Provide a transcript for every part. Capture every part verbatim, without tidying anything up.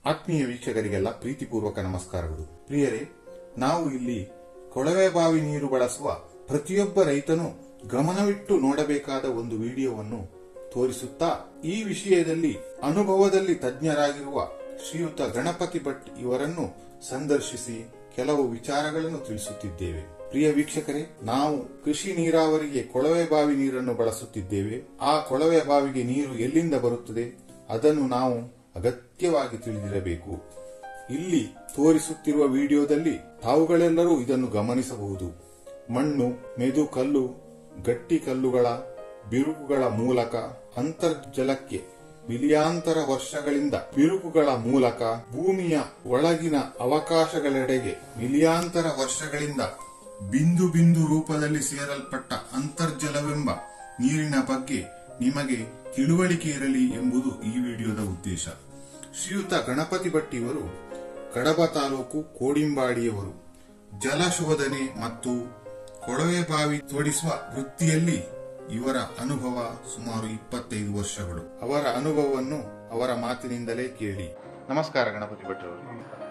ಆತ್ಮೀಯ ವೀಕ್ಷಕರಿಗೆಲ್ಲ ಪ್ರೀತಿಪೂರ್ವಕ ನಮಸ್ಕಾರಗಳು. ಪ್ರಿಯರೇ, ನಾವು ಇಲ್ಲಿ ಕೊಳವೆ ಬಾವಿ ನೀರು ಬಳಸುವ ಪ್ರತಿಯೊಬ್ಬ ರೈತನು ಗಮನವಿಟ್ಟು ನೋಡಬೇಕಾದ ಒಂದು ವಿಡಿಯೋವನ್ನು ತೋರಿಸುತ್ತಾ ಈ ವಿಷಯದಲ್ಲಿ ಅನುಭವದಲ್ಲಿ ತಜ್ಞರಾಗಿರುವ ಶ್ರೀಯುತ ಗಣಪತಿ ಭಟ್ ಇವರನ್ನು ಸಂದರ್ಶಿಸಿ ಕೆಲವು ವಿಚಾರಗಳನ್ನು ತಿಳಿಸುತ್ತಿದ್ದೇವೆ. ಪ್ರಿಯ ವೀಕ್ಷಕರೇ, ನಾವು ಕೃಷಿ ನೀರಾವರಿಗೆ ಕೊಳವೆ ಬಾವಿ ನೀರನ್ನು ಬಳಸುತ್ತಿದ್ದೇವೆ. ಆ ಕೊಳವೆ ಬಾವಿಗೆ ನೀರು ಎಲ್ಲಿಂದ ಬರುತ್ತದೆ ಅದನ್ನು ನಾವು ಅಗತ್ಯವಾಗಿ ತಿಳಿದಿರಬೇಕು. ಇಲ್ಲಿ ತೋರಿಸುತ್ತಿರುವ ವಿಡಿಯೋದಲ್ಲಿ ತಾವುಗಳೆಲ್ಲರೂ ಇದನ್ನು ಗಮನಿಸಬಹುದು. ಮಣ್ಣು, ಮೆದು ಕಲ್ಲು, ಗಟ್ಟಿ ಕಲ್ಲುಗಳ ಬಿರುಕುಗಳ ಮೂಲಕ ಅಂತರ್ಜಲಕ್ಕೆ ಮಿಲಿಯಾಂತರ ವರ್ಷಗಳಿಂದ ಬಿರುಕುಗಳ ಮೂಲಕ ಭೂಮಿಯ ಒಳಗಿನ ಅವಕಾಶಗಳೆಡೆಗೆ ಮಿಲಿಯಾಂತರ ವರ್ಷಗಳಿಂದ ಬಿಂದು ಬಿಂದು ರೂಪದಲ್ಲಿ ಸೇರಲ್ಪಟ್ಟ ಅಂತರ್ಜಲವೆಂಬ ನೀರಿನ ಬಗ್ಗೆ ನಿಮಗೆ ತಿಳುವಳಿಕೆ ಇರಲಿ ಎಂಬುದು ಈ ವಿಡಿಯೋದ ಉದ್ದೇಶ. ಶ್ರೀಯುತ ಗಣಪತಿ ಭಟ್ ಇವರು ಕಡಬ ತಾಲೂಕು ಕೋಡಿಂಬಾಡಿಯವರು. ಜಲಶೋಧನೆ ಮತ್ತು ಕೊಳವೆ ಬಾವಿ ತೋಡಿಸುವ ವೃತ್ತಿಯಲ್ಲಿ ಇವರ ಅನುಭವ ಸುಮಾರು ಇಪ್ಪತ್ತೈದು ವರ್ಷಗಳು. ಅವರ ಅನುಭವವನ್ನು ಅವರ ಮಾತಿನಿಂದಲೇ ಕೇಳಿ. ನಮಸ್ಕಾರ ಗಣಪತಿ ಭಟ್ ಅವರು.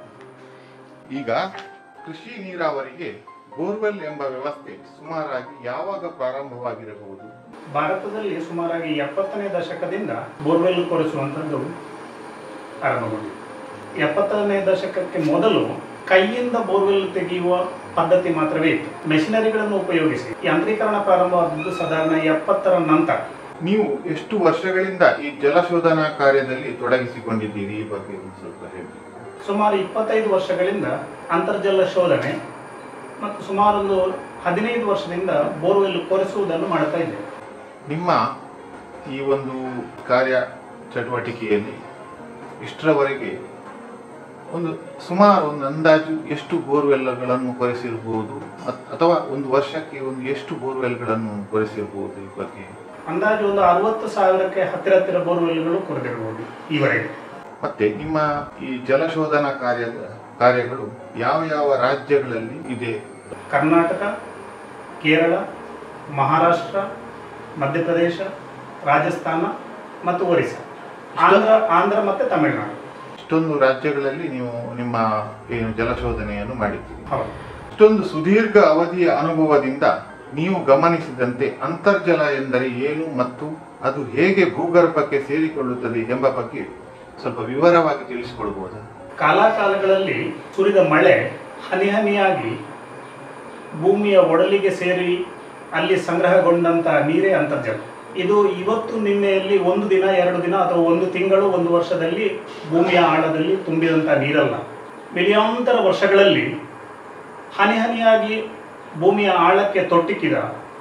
ಈಗ ಕೃಷಿ ನೀರಾವರಿಗೆ ಬೋರ್ವೆಲ್ ಎಂಬ ವ್ಯವಸ್ಥೆ ಸುಮಾರಾಗಿ ಯಾವಾಗ ಪ್ರಾರಂಭವಾಗಿರಬಹುದು? ಭಾರತದಲ್ಲಿ ಸುಮಾರಾಗಿ ಎಪ್ಪತ್ತನೇ ದಶಕದಿಂದ ಬೋರ್ವೆಲ್ ಕೊರೆಸುವಂಥದ್ದು ಆರಂಭಗೊಂಡಿದೆ. ಎಪ್ಪತ್ತನೇ ದಶಕಕ್ಕೆ ಮೊದಲು ಕೈಯಿಂದ ಬೋರ್ವೆಲ್ ತೆಗೆಯುವ ಪದ್ಧತಿ ಮಾತ್ರವೇ ಇತ್ತು. ಮೆಷಿನರಿಗಳನ್ನು ಉಪಯೋಗಿಸಿ ಯಾಂತ್ರೀಕರಣ ಪ್ರಾರಂಭವಾದದ್ದು ಸಾಧಾರಣ ಎಪ್ಪತ್ತರ ನಂತರ. ನೀವು ಎಷ್ಟು ವರ್ಷಗಳಿಂದ ಈ ಜಲಶೋಧನಾ ಕಾರ್ಯದಲ್ಲಿ ತೊಡಗಿಸಿಕೊಂಡಿದ್ದೀರಿ? ಈ ಬಗ್ಗೆ ಸ್ವಲ್ಪ ಹೇಳಿ. ಸುಮಾರು ಇಪ್ಪತ್ತೈದು ವರ್ಷಗಳಿಂದ ಅಂತರ್ಜಲ ಶೋಧನೆ ಮತ್ತು ಸುಮಾರೊಂದು ಹದಿನೈದು ವರ್ಷದಿಂದ ಬೋರ್ವೆಲ್ ಕೊರೆಸುವುದನ್ನು ಮಾಡ್ತಾ ಇದ್ದೇವೆ. ನಿಮ್ಮ ಈ ಒಂದು ಕಾರ್ಯ ಚಟುವಟಿಕೆಯಲ್ಲಿ ಇಷ್ಟರವರೆಗೆ ಒಂದು ಸುಮಾರು ಒಂದು ಅಂದಾಜು ಎಷ್ಟು ಬೋರ್ವೆಲ್ಗಳನ್ನು ಕೊರೆಸಿರಬಹುದು, ಅಥವಾ ಒಂದು ವರ್ಷಕ್ಕೆ ಒಂದು ಎಷ್ಟು ಬೋರ್ವೆಲ್ಗಳನ್ನು ಕೊರೆಸಿರಬಹುದು? ಈ ಬಗ್ಗೆ ಅಂದಾಜು ಒಂದು ಅರವತ್ತು ಸಾವಿರಕ್ಕೆ ಹತ್ತಿರ ಹತ್ತಿರ ಬೋರ್ವೆಲ್ಗಳು ಕೊರೆದಿರಬಹುದು ಈವರೆಗೆ. ಮತ್ತೆ ನಿಮ್ಮ ಈ ಜಲಶೋಧನಾ ಕಾರ್ಯದ ಕಾರ್ಯಗಳು ಯಾವ ಯಾವ ರಾಜ್ಯಗಳಲ್ಲಿ ಇದೆ? ಕರ್ನಾಟಕ, ಕೇರಳ, ಮಹಾರಾಷ್ಟ್ರ, ಮಧ್ಯಪ್ರದೇಶ, ರಾಜಸ್ಥಾನ ಮತ್ತು ಒರಿಸ್ಸಾ, ಆಂಧ್ರ ಆಂಧ್ರ ಮತ್ತು ತಮಿಳುನಾಡು. ಇಷ್ಟೊಂದು ರಾಜ್ಯಗಳಲ್ಲಿ ನೀವು ನಿಮ್ಮ ಏನು ಜಲಶೋಧನೆಯನ್ನು ಮಾಡಿದ್ದೀರಿ. ಹೌದು. ಇಷ್ಟೊಂದು ಸುದೀರ್ಘ ಅವಧಿಯ ಅನುಭವದಿಂದ ನೀವು ಗಮನಿಸಿದಂತೆ ಅಂತರ್ಜಲ ಎಂದರೆ ಏನು ಮತ್ತು ಅದು ಹೇಗೆ ಭೂಗರ್ಭಕ್ಕೆ ಸೇರಿಕೊಳ್ಳುತ್ತದೆ ಎಂಬ ಬಗ್ಗೆ ಸ್ವಲ್ಪ ವಿವರವಾಗಿ ತಿಳಿಸಿಕೊಡಬಹುದಾ? ಕಾಲಾಕಾಲಗಳಲ್ಲಿ ಸುರಿದ ಮಳೆ ಹನಿ ಹನಿಯಾಗಿ ಭೂಮಿಯ ಒಡಲಿಗೆ ಸೇರಿ ಅಲ್ಲಿ ಸಂಗ್ರಹಗೊಂಡಂತ ನೀರೇ ಅಂತರ್ಜಲ. ಇದು ಇವತ್ತು ನಿನ್ನೆಯಲ್ಲಿ ಒಂದು ದಿನ ಎರಡು ದಿನ ಅಥವಾ ಒಂದು ತಿಂಗಳು ಒಂದು ವರ್ಷದಲ್ಲಿ ಭೂಮಿಯ ಆಳದಲ್ಲಿ ತುಂಬಿದಂಥ ನೀರಲ್ಲ. ಮಿಲಿಯಾಂತರ ವರ್ಷಗಳಲ್ಲಿ ಹನಿ ಹನಿಯಾಗಿ ಭೂಮಿಯ ಆಳಕ್ಕೆ ತೊಟ್ಟಿಕ್ಕಿದ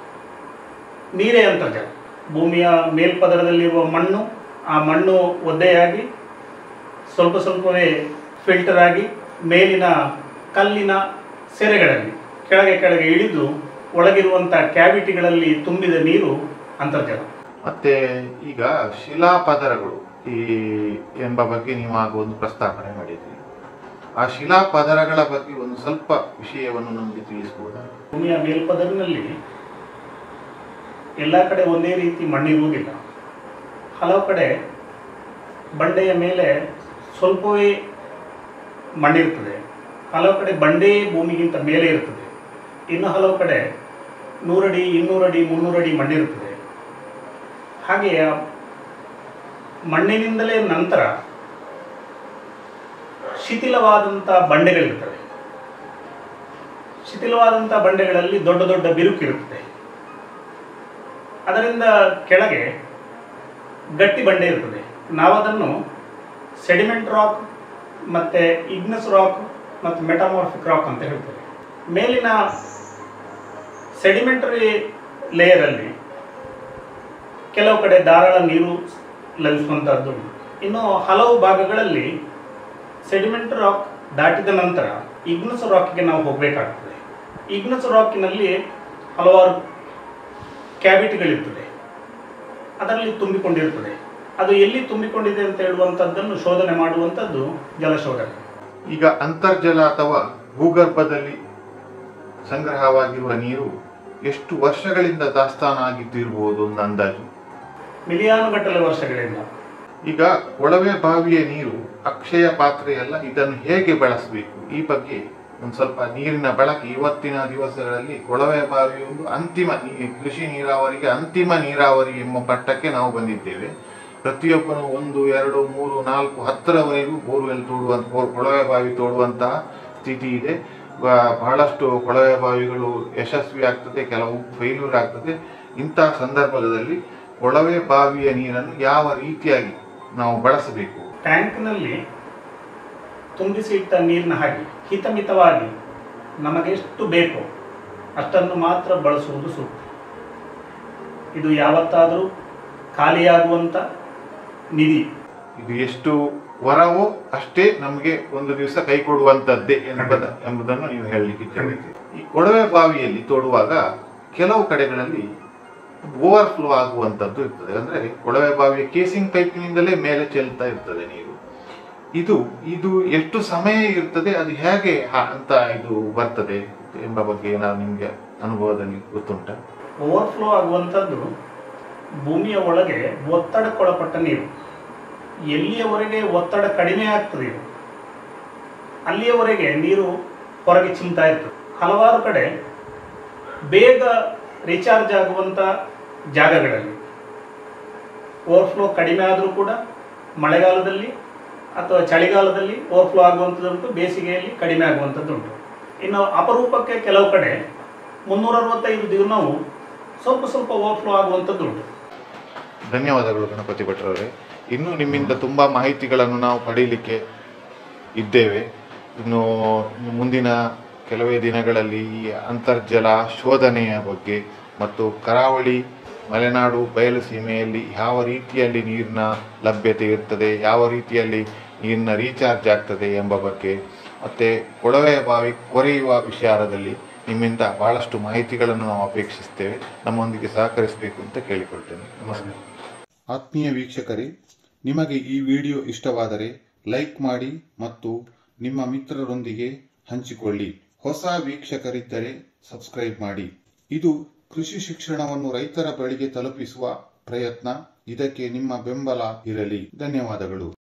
ನೀರೇ ಅಂತರ್ಜಲ. ಭೂಮಿಯ ಮೇಲ್ಪದರದಲ್ಲಿರುವ ಮಣ್ಣು, ಆ ಮಣ್ಣು ಒದ್ದೆಯಾಗಿ ಸ್ವಲ್ಪ ಸ್ವಲ್ಪವೇ ಫಿಲ್ಟರ್ ಆಗಿ ಮೇಲಿನ ಕಲ್ಲಿನ ಸೆರೆಗಳಲ್ಲಿ ಕೆಳಗೆ ಕೆಳಗೆ ಇಳಿದು ಒಳಗಿರುವಂಥ ಕ್ಯಾವಿಟಿಗಳಲ್ಲಿ ತುಂಬಿದ ನೀರು ಅಂತರ್ಜಲ. ಮತ್ತೆ ಈಗ ಶಿಲಾಪದರಗಳು ಈ ಎಂಬ ಬಗ್ಗೆ ನೀವು ಆಗ ಒಂದು ಪ್ರಸ್ತಾಪನೆ ಮಾಡಿದ್ರಿ. ಆ ಶಿಲಾಪದರಗಳ ಬಗ್ಗೆ ಒಂದು ಸ್ವಲ್ಪ ವಿಷಯವನ್ನು ನಮಗೆ ತಿಳಿಸಬಹುದಾ? ಭೂಮಿಯ ಮೇಲ್ಪದರಿನಲ್ಲಿ ಎಲ್ಲ ಕಡೆ ಒಂದೇ ರೀತಿ ಮಣ್ಣಿರುವುದಿಲ್ಲ. ಹಲವು ಕಡೆ ಬಂಡೆಯ ಮೇಲೆ ಸ್ವಲ್ಪವೇ ಮಣ್ಣಿರ್ತದೆ, ಹಲವು ಕಡೆ ಬಂಡೆಯೇ ಭೂಮಿಗಿಂತ ಮೇಲೆ ಇರ್ತದೆ, ಇನ್ನು ಹಲವು ಕಡೆ ನೂರಡಿ ಇನ್ನೂರಡಿ ಮುನ್ನೂರಡಿ ಮಣ್ಣಿರುತ್ತದೆ. ಹಾಗೆಯೇ ಮಣ್ಣಿನಿಂದಲೇ ನಂತರ ಶಿಥಿಲವಾದಂಥ ಬಂಡೆಗಳಿರ್ತವೆ. ಶಿಥಿಲವಾದಂಥ ಬಂಡೆಗಳಲ್ಲಿ ದೊಡ್ಡ ದೊಡ್ಡ ಬಿರುಕು ಇರುತ್ತದೆ. ಅದರಿಂದ ಕೆಳಗೆ ಗಟ್ಟಿ ಬಂಡೆ ಇರ್ತದೆ. ನಾವದನ್ನು ಸೆಡಿಮೆಂಟ್ ರಾಕ್ ಮತ್ತು ಇಗ್ನಸ್ ರಾಕ್ ಮತ್ತು ಮೆಟಾಮಾರ್ಫಿಕ್ ರಾಕ್ ಅಂತ ಹೇಳ್ತೇವೆ. ಮೇಲಿನ ಸೆಡಿಮೆಂಟರಿ ಲೇಯರಲ್ಲಿ ಕೆಲವು ಕಡೆ ಧಾರಾಳ ನೀರು ಲಭಿಸುವಂಥದ್ದು. ಇನ್ನು ಹಲವು ಭಾಗಗಳಲ್ಲಿ ಸೆಡಿಮೆಂಟ್ ರಾಕ್ ದಾಟಿದ ನಂತರ ಇಗ್ನಸ್ ರಾಕ್ಗೆ ನಾವು ಹೋಗಬೇಕಾಗ್ತದೆ. ಇಗ್ನಸ್ ರಾಕಿನಲ್ಲಿ ಹಲವಾರು ಕ್ಯಾವಿಟಿಗಳಿರ್ತದೆ, ಅದರಲ್ಲಿ ತುಂಬಿಕೊಂಡಿರ್ತದೆ. ಅದು ಎಲ್ಲಿ ತುಂಬಿಕೊಂಡಿದೆ ಅಂತ ಹೇಳುವಂಥದ್ದನ್ನು ಶೋಧನೆ ಮಾಡುವಂಥದ್ದು ಜಲಶೋಧನೆ. ಈಗ ಅಂತರ್ಜಲ ಅಥವಾ ಭೂಗರ್ಭದಲ್ಲಿ ಸಂಗ್ರಹವಾಗಿರುವ ನೀರು ಎಷ್ಟು ವರ್ಷಗಳಿಂದ ದಾಸ್ತಾನಾಗಿದ್ದು ಇರಬಹುದು ಒಂದು ಅಂದಾಜು? ಮಿಲಿಯಾನುಗಟ್ಟಲೆ ವರ್ಷಗಳಿಂದ. ಈಗ ಕೊಳವೆ ಬಾವಿಯ ನೀರು ಅಕ್ಷಯ ಪಾತ್ರೆಯಲ್ಲ, ಇದನ್ನು ಹೇಗೆ ಬಳಸಬೇಕು ಈ ಬಗ್ಗೆ ಒಂದು ಸ್ವಲ್ಪ ನೀರಿನ ಬಳಕೆ ಇವತ್ತಿನ ದಿವಸಗಳಲ್ಲಿ ಕೊಳವೆ ಬಾವಿ ಒಂದು ಅಂತಿಮ ಕೃಷಿ ನೀರಾವರಿಗೆ ಅಂತಿಮ ನೀರಾವರಿ ಎಂಬ ಮಟ್ಟಕ್ಕೆ ನಾವು ಬಂದಿದ್ದೇವೆ. ಪ್ರತಿಯೊಬ್ಬನು ಒಂದು ಎರಡು ಮೂರು ನಾಲ್ಕು ಹತ್ತರವರೆಗೂ ಬೋರ್ವೆಲ್ ತೋಡುವಂತ ಕೊಳವೆ ಬಾವಿ ತೋಡುವಂತಹ ಸ್ಥಿತಿ ಇದೆ. ಬಹಳಷ್ಟು ಕೊಳವೆ ಬಾವಿಗಳು ಯಶಸ್ವಿ ಆಗ್ತದೆ, ಕೆಲವು ಫೇಲ್ಯೂರ್ ಆಗ್ತದೆ. ಇಂತಹ ಸಂದರ್ಭದಲ್ಲಿ ಕೊಳವೆ ಬಾವಿಯ ನೀರನ್ನು ಯಾವ ರೀತಿಯಾಗಿ ನಾವು ಬಳಸಬೇಕು? ಟ್ಯಾಂಕ್ನಲ್ಲಿ ತುಂಬಿಸಿ ಇಟ್ಟ ನೀರಿನ ಹಾಗೆ ಹಿತಮಿತವಾಗಿ ನಮಗೆಷ್ಟು ಬೇಕೋ ಅಷ್ಟನ್ನು ಮಾತ್ರ ಬಳಸುವುದು ಸೂಕ್ತ. ಇದು ಯಾವತ್ತಾದರೂ ಖಾಲಿಯಾಗುವಂತ ನಿಧಿ. ಇದು ಎಷ್ಟು ವರವೋ ಅಷ್ಟೇ ನಮಗೆ ಒಂದು ದಿವಸ ಕೈ ಕೊಡುವಂತದ್ದೇ ಎಂಬುದ ಎಂಬುದನ್ನು ನೀವು ಹೇಳಲಿಕ್ಕೆ ಇಚ್ಛೆ. ಈ ಕೊಳವೆ ಬಾವಿಯಲ್ಲಿ ತೋಡುವಾಗ ಕೆಲವು ಕಡೆಗಳಲ್ಲಿ ಓವರ್ಫ್ಲೋ ಆಗುವಂತದ್ದು ಇರ್ತದೆ. ಅಂದ್ರೆ ಕೊಳವೆ ಬಾವಿಯ ಕೇಸಿಂಗ್ ಪೈಪಿನಿಂದಲೇ ಮೇಲೆ ಚೆಲ್ತಾ ಇರ್ತದೆ ನೀರು. ಇದು ಇದು ಎಷ್ಟು ಸಮಯ ಇರ್ತದೆ, ಅದು ಹೇಗೆ ಅಂತ ಇದು ಬರ್ತದೆ ಎಂಬ ಬಗ್ಗೆ ಏನಾದ್ರು ನಿಮ್ಗೆ ಅನುಭವದಲ್ಲಿ ಗೊತ್ತುಂಟ? ಓವರ್ಫ್ಲೋ ಆಗುವಂಥದ್ದು ಭೂಮಿಯ ಒಳಗೆ ಒತ್ತಡಕ್ಕೊಳಪಟ್ಟ ನೀರು. ಎಲ್ಲಿಯವರೆಗೆ ಒತ್ತಡ ಕಡಿಮೆ ಆಗ್ತದೆ ಅಲ್ಲಿಯವರೆಗೆ ನೀರು ಹೊರಗೆ ಚಿಮ್ತಾ ಇರ್ತದೆ. ಹಲವಾರು ಕಡೆ ಬೇಗ ರೀಚಾರ್ಜ್ ಆಗುವಂಥ ಜಾಗಗಳಲ್ಲಿ ಓವರ್ಫ್ಲೋ ಕಡಿಮೆ ಆದರೂ ಕೂಡ ಮಳೆಗಾಲದಲ್ಲಿ ಅಥವಾ ಚಳಿಗಾಲದಲ್ಲಿ ಓವರ್ಫ್ಲೋ ಆಗುವಂಥದ್ದುಂಟು, ಬೇಸಿಗೆಯಲ್ಲಿ ಕಡಿಮೆ ಆಗುವಂಥದ್ದುಂಟು. ಇನ್ನು ಅಪರೂಪಕ್ಕೆ ಕೆಲವು ಕಡೆ ಮುನ್ನೂರ ಅರವತ್ತೈದು ದಿನವೂ ಸ್ವಲ್ಪ ಸ್ವಲ್ಪ ಓವರ್ಫ್ಲೋ ಆಗುವಂಥದ್ದುಂಟು. ಧನ್ಯವಾದಗಳು ಗಣಪತಿ ಭಟ್ರವರೇ. ಇನ್ನೂ ನಿಮ್ಮಿಂದ ತುಂಬ ಮಾಹಿತಿಗಳನ್ನು ನಾವು ಪಡೀಲಿಕ್ಕೆ ಇದ್ದೇವೆ. ಇನ್ನು ಮುಂದಿನ ಕೆಲವೇ ದಿನಗಳಲ್ಲಿ ಈ ಅಂತರ್ಜಲ ಶೋಧನೆಯ ಬಗ್ಗೆ ಮತ್ತು ಕರಾವಳಿ ಮಲೆನಾಡು ಬಯಲು ಸೀಮೆಯಲ್ಲಿ ಯಾವ ರೀತಿಯಲ್ಲಿ ನೀರಿನ ಲಭ್ಯತೆ ಇರ್ತದೆ, ಯಾವ ರೀತಿಯಲ್ಲಿ ನೀರಿನ ರೀಚಾರ್ಜ್ ಆಗ್ತದೆ ಎಂಬ ಬಗ್ಗೆ, ಮತ್ತು ಕೊಳವೆ ಬಾವಿ ಕೊರೆಯುವ ವಿಚಾರದಲ್ಲಿ ನಿಮ್ಮಿಂದ ಬಹಳಷ್ಟು ಮಾಹಿತಿಗಳನ್ನು ನಾವು ಅಪೇಕ್ಷಿಸ್ತೇವೆ. ನಮ್ಮೊಂದಿಗೆ ಸಹಕರಿಸಬೇಕು ಅಂತ ಕೇಳಿಕೊಳ್ತೇನೆ. ನಮಸ್ಕಾರ. ಆತ್ಮೀಯ ವೀಕ್ಷಕರೇ, ನಿಮಗೆ ಈ ವಿಡಿಯೋ ಇಷ್ಟವಾದರೆ ಲೈಕ್ ಮಾಡಿ ಮತ್ತು ನಿಮ್ಮ ಮಿತ್ರರೊಂದಿಗೆ ಹಂಚಿಕೊಳ್ಳಿ. ಹೊಸ ವೀಕ್ಷಕರಿದ್ದರೆ ಸಬ್ಸ್ಕ್ರೈಬ್ ಮಾಡಿ. ಇದು ಕೃಷಿ ಶಿಕ್ಷಣವನ್ನು ರೈತರ ಬಳಿಗೆ ತಲುಪಿಸುವ ಪ್ರಯತ್ನ. ಇದಕ್ಕೆ ನಿಮ್ಮ ಬೆಂಬಲ ಇರಲಿ. ಧನ್ಯವಾದಗಳು.